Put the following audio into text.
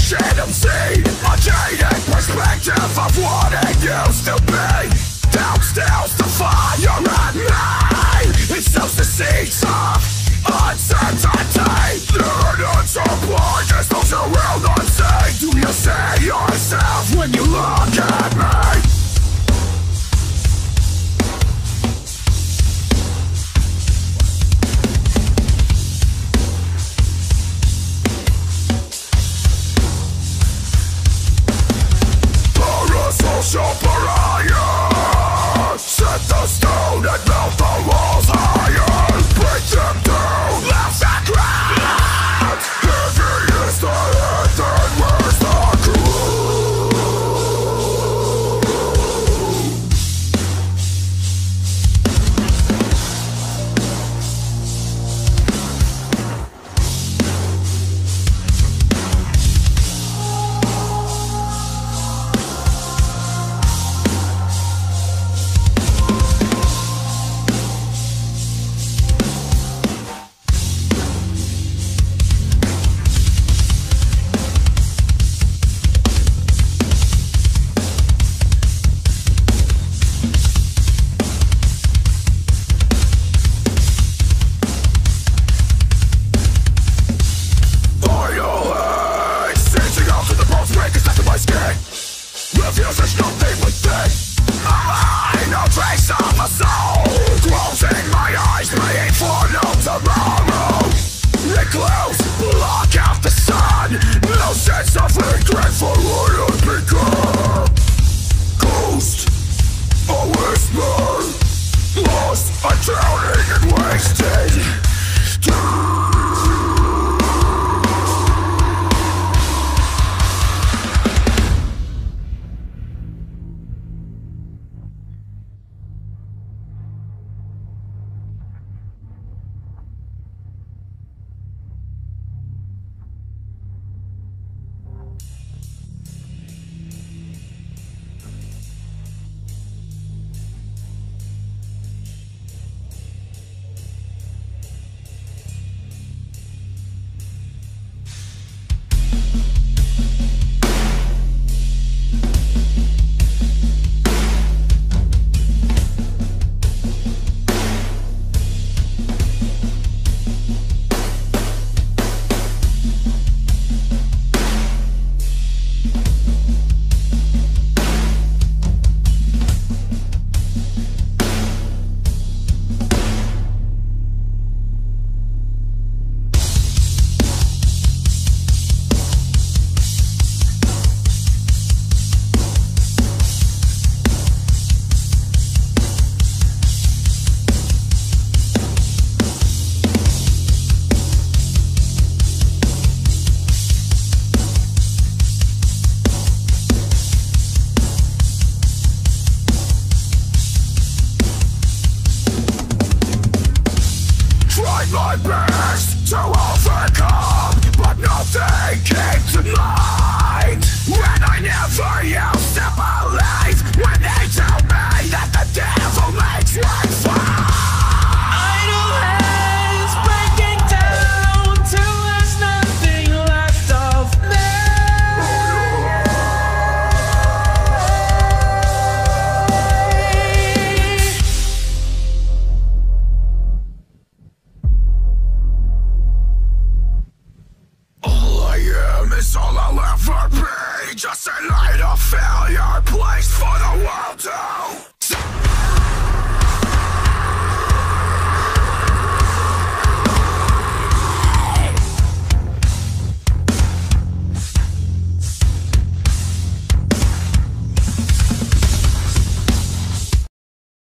cannot see a jaded perspective of what it used to be. Doubt steals the fire at me. It sows the seeds of uncertainty. Ignorance or blindness, those who will not see. Do you see yourself when you look at me? Social pariah, set the stone and melt the walls higher. Break them down, left and ground. Heavy is the earth and where's the crew? Reveals there's nothing within. I no trace of a soul. Closing my eyes, praying for no tomorrow. It close, block out the sun. No sense of regret for what I've become. Ghost, a whisper. Lost, I'm drowning and wasted. My best to overcome, but nothing came to mind. When I never used to believe, when they